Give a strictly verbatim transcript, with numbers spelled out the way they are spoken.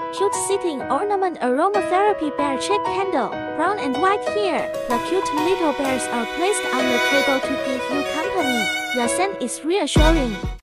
Cute sitting ornament aromatherapy bear gift candle. Brown and white here. The cute little bears are placed on the table to give you company. The scent is reassuring.